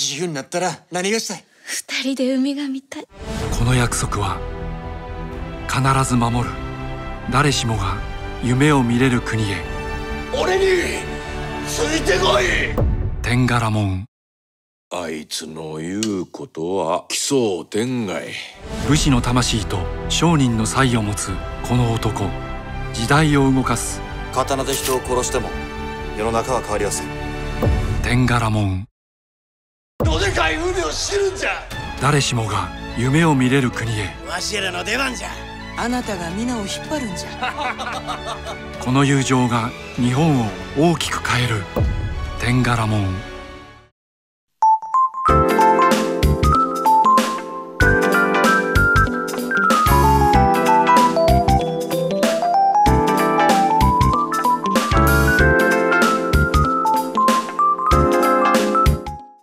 自由になったら何がしたい？ 二人で海が見たい。 この約束は必ず守る。誰しもが夢を見れる国へ。 俺についてこい。 天柄門。 あいつの言うことは奇想天外。 武士の魂と商人の才を持つこの男、時代を動かす。 刀で人を殺しても世の中は変わりません。 天柄門。 どでかい海を知るんじゃ。 誰しもが夢を見れる国へ。 わしらの出番じゃ。 あなたが皆を引っ張るんじゃ。 この友情が日本を大きく変える。天柄門。